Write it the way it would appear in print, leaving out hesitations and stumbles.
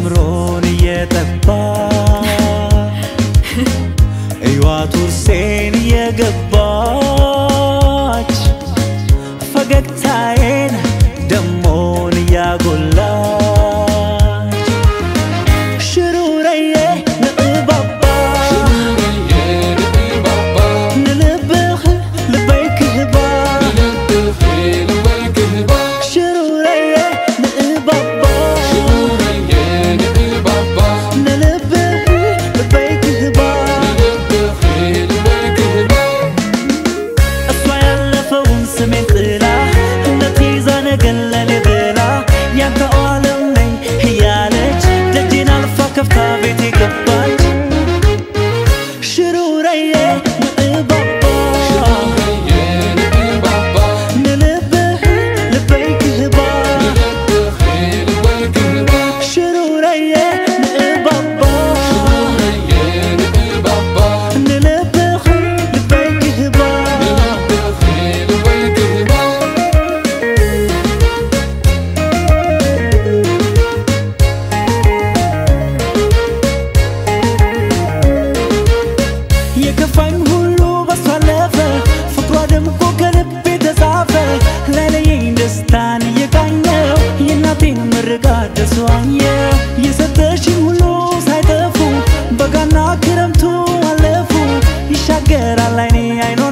አምሮን እየጠባ እዩዋት ውርሴን እየገባች ፈገግታዬን ደሞን እያጎላች ሽሩረዬ ንእባባ ንልብኽ ልበይ ክህባ ሽሩረዬ ንእባባ ንልብኽ ልበይ ክህባ እሷ ያለፈውን ስሜን ጥላ እንደትይዛ ነገን ለኔ ብላ ያንተ ዓለም ነኝ እያለች ደጄን አልፋ ከፍታ ቤቴ ገባች ሽሩረዬ ንእባባ ንልብኽ ልበይ ክህባ ሽሩረዬ ንእባባ ንልብኽ ልበይ ክህባ የከፋኝ ሁሉ በሷ አለፈ ፍቅሯ ደምቆ ከልቤ ተጻፈ ላይለየኝ ደስታን እየቃኘው የእናቴን ምርቃት ደርሶ አየሁ የሰጠሽኝ ሁሉ ሳይጠፉ በጋና ክረምቱ አለፉ ይሻገራል አይኔ አይኗ